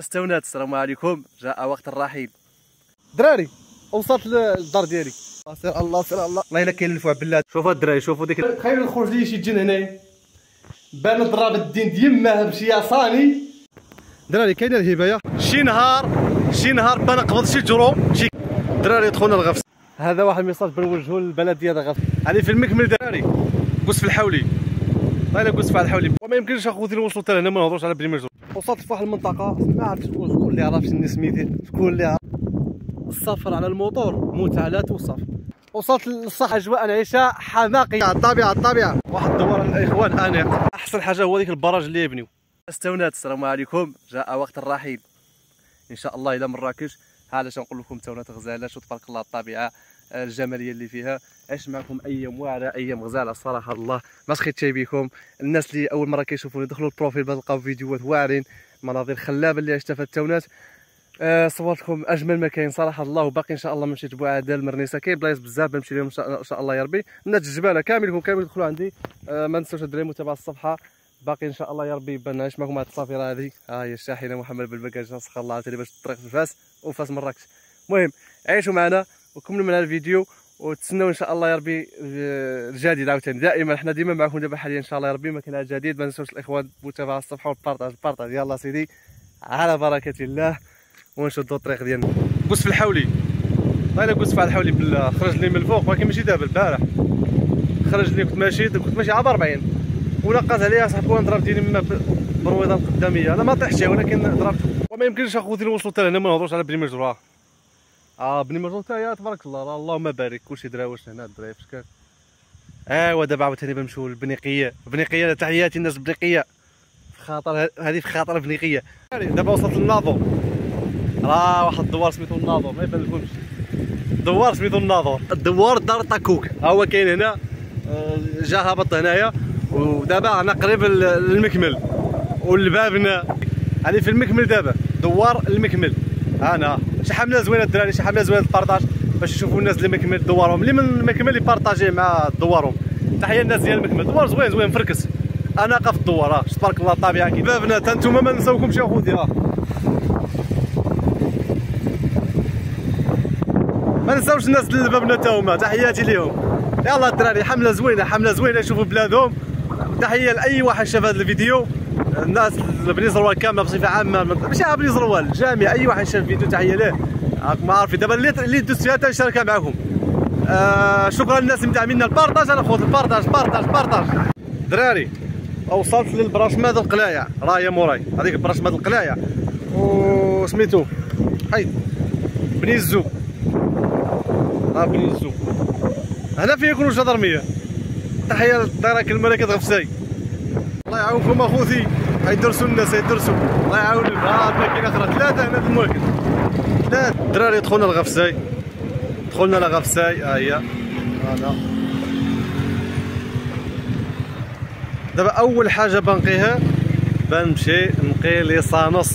استونات. السلام عليكم. جاء وقت الرحيل. دراري وصلت للدار ديالي. سير الله سير الله. والله الا كاين الفوا بالله. شوفوا الدراري، شوفوا ديك تخيلوا نخرج لي شي جن هنايا بان ضرب الدين ديما بشي صاني. دراري كاينه الهبايه. شي نهار بان قبض شي جرو شي دراري دخلنا الغفس. هذا واحد الميساج بنوجهو للبلديه ديال غفس. يعني في المكمل دراري قوس في الحولي. والله الا قوس في الحولي وما يمكنش اخوتي نوصلوا حتى هنا ما نهضروش على بني مجرور. وصلت في واحد المنطقه ما عرفتش شكون اللي عرف شنو سميتي، شكون اللي عرف. السفر على الموطور متعه لا توصف. وصلت للصح اجواء نعيشها حماقيه. الطبيعه واحد الدوار الاخوان انيق. احسن حاجه هو ديك البراج اللي يبنيو. استونات. السلام عليكم. جاء وقت الرحيل ان شاء الله الى مراكش. علاش نقول لكم تونات غزاله. شوف تبارك الله الطبيعه الجماليه اللي فيها. عشت معكم ايام واعره، ايام غزاله الصراحه. الله ما سخيتش بكم. الناس اللي اول مره كيشوفوني دخلوا البروفيل باش تلقاو فيديوهات واعرين، مناظر خلابه اللي عشتها في التونات. صورت لكم اجمل ما كاين صراحه الله. وباقي ان شاء الله ما مشيت بوعده المرنيسه، كاين بلايص بزاف بنمشي لهم ان شاء الله يا ربي. الناس الجباله كاملكم كامل يدخلوا عندي. ما تنساوش الدراري متابعه الصفحه. باقي ان شاء الله يا ربي بان نعيش معكم هذه السفيره هذه. ها هي الشاحنه محمد بالبكاج سخر الله عافيه باش الطريق في فاس وفاس مراكش. المهم عيشوا معنا وكملوا معنا الفيديو وتسناو ان شاء الله يا ربي الجديد عاوتاني. دائما حنا ديما معكم دابا حاليا ان شاء الله يا ربي. ما كاين جديد. ما ننساوش الاخوان متابعه الصفحه والبارطاج. يلا سيدي على بركه الله ونشدوا الطريق ديالنا. قوس في الحولي. والله الا قوس في الحولي بالله. خرج لي من الفوق ولكن ماشي دابا البارح. خرج لي كنت ماشي عام 40 ونقص عليها صاحبي ونضرب ديالي من برويضه القداميه. انا ما طيحتش ولكن ضربته وما يمكنش اخوتي نوصلوا حتى هنا ما نهضروش على بني مجرور. بني مجرور حتى هي تبارك الله اللهم بارك. كلشي دراوش هنا الدراري فاش كان. ايوا دابا عاوتاني بنمشيو للبنيقيه. بنيقيه تحياتي الناس بنيقيه في خاطر هذه في خاطر بنيقيه. دابا وصلت للناظور. راه واحد الدوار سميتو الناظور ما يبان لكمش. دوار سميتو الناظور. الدوار دار طاكوك ها هو كاين هنا. جا هبط هنايا ودابا انا قريب للمكمل والبابنا. يعني في المكمل دابا دوار المكمل. انا شي حمله زوينه الدراري، شي حمله زوينه البارطاج باش يشوفوا الناس اللي مكمل دوارهم اللي من المكمل يبارطاجي مع دوارهم. تحيه الناس ديال المكمل. دوار زوين مفركس. انا في الدوار تبارك الله الطبيعه كي بابنا. حتى نتوما ما نساوكمش يا خوتي. ما نساوش الناس اللي بابنا تا هما تحياتي ليهم. يلا الدراري حمله زوينه يشوفوا بلادهم. تحيه لاي واحد شاف هذا الفيديو. الناس بني زروال كامله بصفه عامه ماشي بني زروال الجميع. اي واحد شاف الفيديو تحيه ليه. راكم عارفين دابا اللي دوزت فيها تنشاركها معكم. شكرا للناس اللي مدعمينا. البارطاج انا خوت البارطاج. دراري وصلت للبراشمه ديال القلايع. راه هي موراي هذيك البراشمه ديال القلايع وسميتو حيد بني الزو. بني الزو هنا فين يكونوا الجدرميه. تحيه للدرك الملكه غفساي. الله يعاونكم اخوتي. يدرسوا الناس يدرسوا الله يعاون. الماكينه اخرى 3 هنا في المواكب 3. دراري دخلنا لغفساي. ها هي هذا. دابا اول حاجه بنقيها بنمشي نقي ليسانس.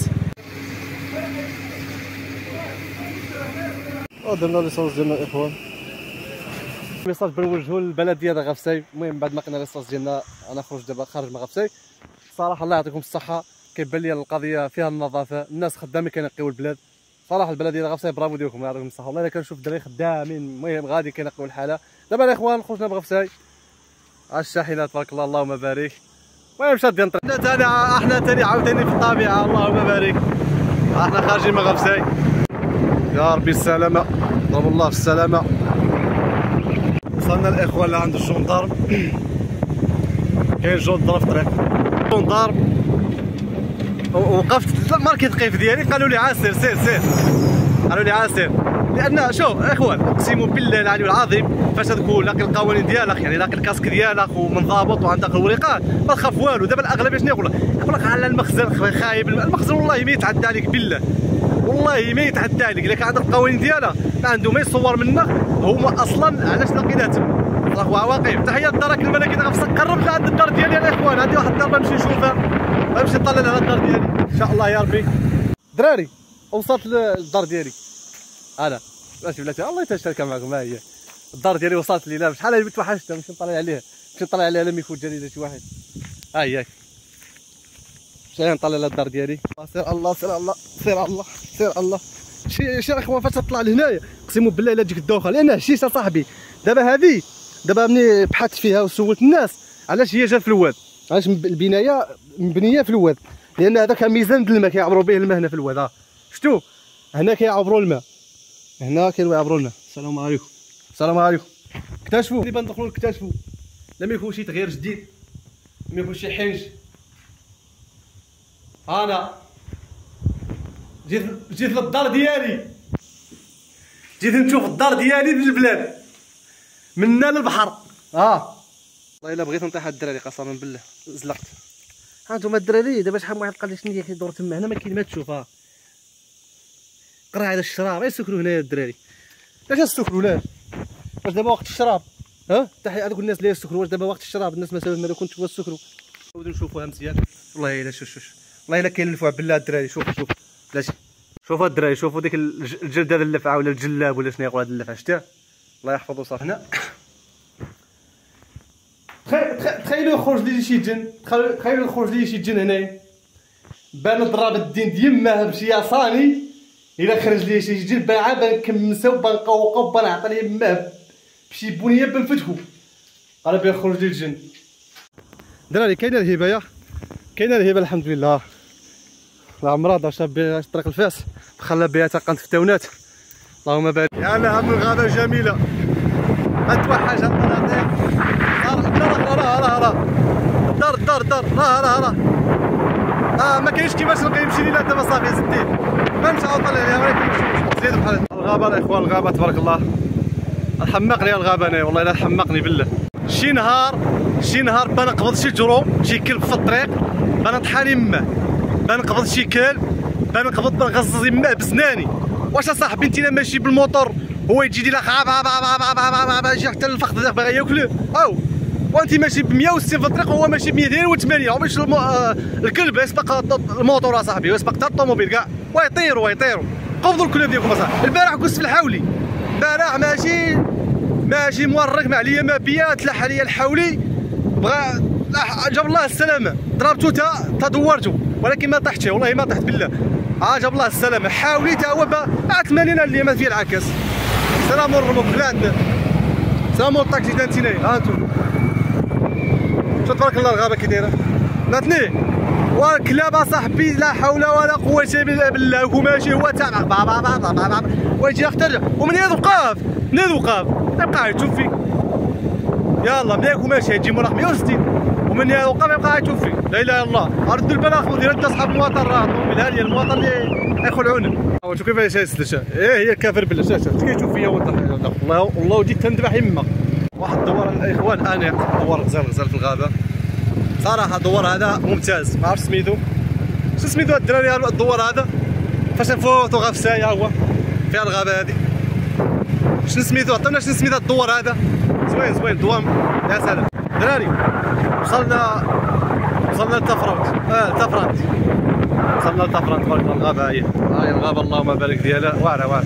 درنا ليسانس ديالنا الاخوان. ميساج بنوجهو للبلديه ديال غفساي. المهم بعد ما قلنا ليسانس ديالنا انا دابا خارج من غفساي. صراحه الله يعطيكم الصحه. كيبان لي القضيه فيها النظافه، الناس خدامين كينقيو البلاد. صراحه البلديه ديال غفساي برافو ديالكم الله يعطيكم الصحه. والله الا كنشوف الدراري خدامين. المهم غادي كينقيو الحاله. دابا الاخوان خرجنا بغفساي الشاحنه تبارك الله اللهم بارك. المهم شادين الطريق. احنا تاني عاوتاني في الطبيعه اللهم بارك. احنا خارجين من غفساي. يا ربي السلامه. ضرب الله في السلامه. وصلنا الاخوان لعند الجندارم. كاين جندار في الطريق. جندارم وقفت ماركي القيف ديالي قالوا لي عاسر سير. قالوا لي عاسر لان شوف اخوان اقسم بالله العلي العظيم فاش تكون لاقي القوانين ديالك يعني لاقي الكاسك ديالك ومنضبط وعندك الورقات ما تخاف والو. دابا الاغلبيه شنو يقول لك على المخزن خايب. المخزن والله ما يتعدى عليك بالله والله ما يتعدى عليك. الا كان عندك القوانين ديالها ما عنده ما يصور منك هما اصلا علاش لاقيناه تما. راه واقف. تحيه للدرك الملكي غفص. قرب لعند الدار ديالي الاخوان. عندي واحد الدار بنمشي نشوفها غنمشي نطلع على الدار ديالي ان شاء الله يا ربي. دراري وصلت للدار ديالي انا بلاتي الله يتشارك معكم. ها هي الدار ديالي وصلت لي. لا شحال هي توحشتها نمشي نطلع عليها. نمشي نطلع عليها لما يكون جريده شي واحد. ها هي جاي نطلع للدار ديالي. سير الله سير الله سير الله سير الله. شي اخوان فاش تطلع لهنايا اقسم بالله الا تجيك الدوخه، لان هشيش اصاحبي. دابا ملي بحثت فيها وسولت الناس علاش هي جات في الواد، علاش البنايه مبنيه في الواد، لان هذا كان ميزان د الماء كيعبروا به الماء هنا في الواد. شفتوا هنا كيعبروا الماء، هنا كيعبروا الماء. السلام عليكم السلام عليكم. اكتشفوا اللي بندخلوا نكتشفوا، لا ما يكون شي تغيير جديد، ما يكون شي حنج. انا جيت للدار ديالي، جيت نشوف الدار ديالي في البلاد منا للبحر. والله الا بغيت نطيح الدراري قسما بالله زلقت. هانتوما الدراري دابا شحال من واحد قال لي شنو هي كيدور تما، هنا ما كاين ما تشوف. قرا هذا الشراب يسكروا هنايا الدراري. علاش يسكروا؟ علاش؟ واش دابا وقت الشراب؟ حتى هذوك الناس اللي يسكروا واش دابا وقت الشراب؟ الناس ما كنتش يسكروا. نعاودو نشوفوها مزيان. والله الا شوف والله الا كيلفوها بالله الدراري. شوف بلاتي شوفوا الدراري، شوفوا ديك الجلد هذا اللفعه ولا الجلاب ولا شنو يقول هذا اللفعه. شتاه الله يحفظه صافي. هنا تخيلوا يخرج لي شي جن، تخيلوا يخرج لي شي جن هنايا بان ضرب الدين ديماه بشي صاني. الا خرج لي شي جن بنكمسو بنقوقو بنعطي ليه ماه بشي بنيه بنفتحو. قال بيخرج لي الجن. دراري كاينه الهبه، كاينه الهبه الحمد لله. العمرة دار شاب بها طريق الفاس خلى بها تقنت في التونات. اللهم بارك. يا لها من غابه جميله ما توحش الطريق. راه ما كاينش كيفاش نلقى يمشي لينا دابا صافي زديت ما نمشيو نطلع عليها، ولكن زيدوا بحال الغابه الاخوان. الغابه تبارك الله حمقني الغابه انايا، والله الا حمقني بالله. شي نهار بنقبض شي جرو شي كلب في الطريق بنطحن يماه، بنقبض شي كلب بنغزز يماه بسناني. واش اصاحبي انت ماشي بالموطور هو يجي يدير لك يجي حتى الفخذ باغي ياكله، او وانت ماشي ب 160 في الطريق وهو ماشي ب 208. وباش الكلب يسبق الموطور اصاحبي ويسبق حتى الطوموبيل كاع ويطيروا. قبضوا الكلاب ديالكم اصاحبي. البارح كنت في الحولي، البارح ماشي مورك ما عليا ما بيا، تلاح عليا الحولي بغا جاب الله السلامه، ضربتو تا دورتو ولكن ما طحتش، والله ما طحت بالله. جاب الله السلامه. حاولي تا هو 80 اللي ما فيه العكس. سلام الرموك بلادنا، سلام الطاكسي دانتيناي. هانتوما شوف تبارك الله الغابه كي دايره ناتني والكلاب صاحبي لا حول ولا قوه الا بالله. وماشي هو تاع ويجي يخترع ومن هذا وقاف يبقى يشوف فيك. يلا منين وماشي يجي موراك 160 ومن هذا وقاف يبقى يشوف فيك. لا اله الا الله. ردوا البلاغ ديال انت اصحاب المواطن راه الطوموبيل هذه المواطن اللي يخلعونا. شوف كيفاش يسلش. هي كافر بالله. شوف كيشوف فيا والله وديت تندبح يما. واحد الدوار الاخوان انيق، دوار غزال في الغابه صراحه. الدوار هذا ممتاز، ما عرفتش سميتو شنو سميتو هاد الدراري. الدوار هذا فاش نفوتو غفسايه هو فيها الغابه هذه. شنو سميتو؟ عطيونا شنو سميت هاد الدوار هذا. زوين دوام يا سلام. دراري وصلنا لتفرنت. وصلنا لتفرنت تبارك الله. الغابه هاي الغابه اللهم بارك ديالها واعره.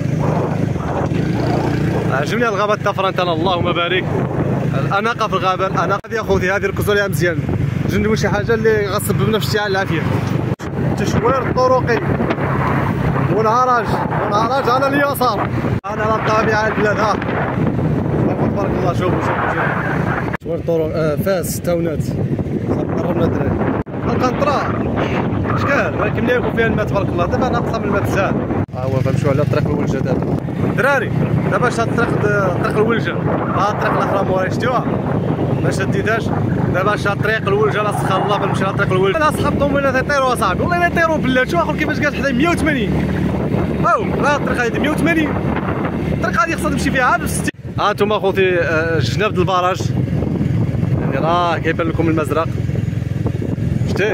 عجبني الغابه تفرنت انا اللهم بارك. الاناقه في الغابه، الاناقه هذه اخوتي هذه ركزوا عليها مزيان. جندوا شي حاجه اللي غتصبب لنا في اشتعال العافيه. تشوير الطرقي والعرج على اليسار. انا على الطبيعه البلاد. تبارك الله. شوفوا تشوير الطرق فاس تاونات قربنا الدراري. القنطره اشكال ولكن ملي يكون فيها الماء تبارك الله. دابا ناقصه من الماء بزاف. هو غنمشيو على طريق الولجه دابا دراري. دابا شاد طريق الولجه. الطريق الاخرى موراي شتيوها ما شديتهاش. دابا شاد طريق الولجه لا سخر الله بنمشي على طريق الولجه. انا صحاب الطوموبيلات يطيروا اصاحبي والله لا يطيروا بالله. شوف اخر كيفاش قال حدا 180. لا الطريق هذه 180. الطريق هذه خصها تمشي فيها ب 60. هانتوما اخوتي جناب البراج يعني راه كيبان لكم المزرق. شتي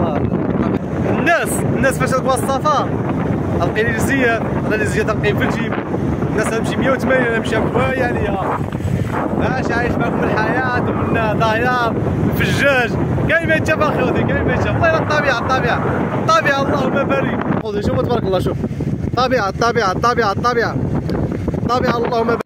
الناس فاش تبغى السفر القي لي الزياد. انا لي الزياد القي في الجيب. الناس تمشي 180 انا نمشي بوايا عليا. ماشي عايش معكم الحياه ومنا ضايع الفجاج. كاين ما يتشاف اخوتي كاين ما يتشاف. والله الطبيعه اللهم بارك. خوتي شوفوا تبارك الله. شوف الطبيعه اللهم بارك.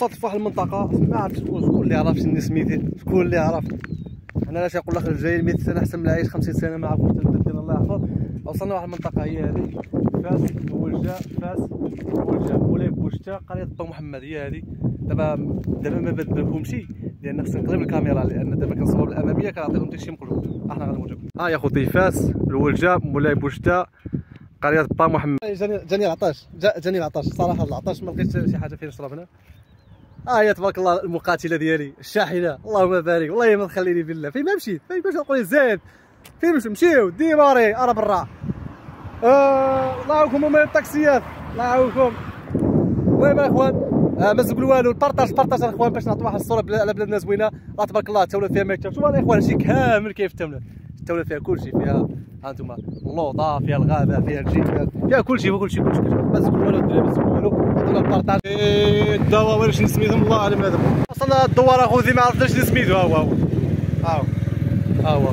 وصلت في واحد المنطقه ما عرفتش شكون اللي عرف شنو سميتي، شكون اللي عرف. انا علاش نقول لك الجاي 100 سنه احسن من العيش 50 سنه ما عرفتش البلد الله يحفظ. وصلنا واحد المنطقه هي هذه فاس الولجه، فاس الولجه مولاي بوشتا قريه با محمد هي هذه. دابا ما بدلكمش لان خصني نقلب الكاميرا لان دابا كنصور الاماميه كنعطيكم داكشي مقلوب. احنا غنوريكم يا خوتي فاس الولجه مولاي بوشتا قريه با محمد. جاني العطاش، جاني العطاش صراحه. العطاش ما لقيتش شي حاجه فين نشرب هنا. هي تبارك الله المقاتله ديالي الشاحنه اللهم بارك. والله ما تخليني بالله فين ما مشيت، فين باش نقول زاد فين نمشيو ديماري ارا برا. الله يعاونكم هما الطاكسيات الله يعاونكم. المهم الاخوان ما نقول والو، البارطاج الاخوان باش نعطيو واحد الصوره على بلادنا زوينه. الله تبارك الله التولات فيها ما يكتب. شوفوا الاخوان هادشي كامل كيف التولات فيها كلشي، فيها هانتوما اللوطه، فيها الغابه، فيها الجبال، فيها كلشي ما نقول والو الدراري، ما نقول والو. عطونا البارطاج الدواوير شنو سميتهم الله اعلم. هذا وصلنا الدوار اخوتي ما عرفتش شنو سميتو. ها هو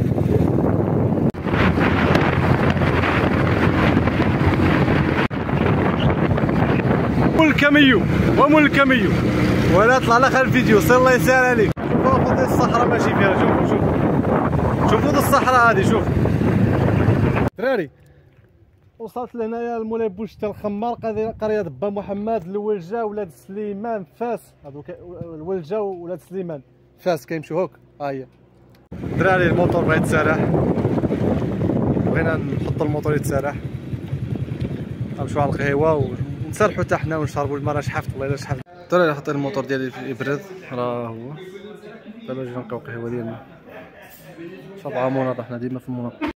مول الكاميو ولا طلع لك الفيديو سير الله يسهل عليك. شوفوا اخوتي الصحراء ماشي فيها، شوفوا الصحراء هذه. شوف دراري وصلت لهنايا لمولاي بوشتا الخمار قريه با محمد الولجه ولاد سليمان فاس. هذوك الولجه ولاد سليمان فاس كيمشيو هوك. ها هي دراري الموتور بغا يتسارح، بغينا نحطوا الموتور يتسارح نمشيو على القهيوه ونسرحوا حتى حنا ونشربوا الماء. راه شحفت والله الا شحفت. دراري حطيت الموتور ديالي يبرد راه هو. دابا نجيو نلقاو القهوه ديالنا. شوف عمونا حنا ديما في المناطق.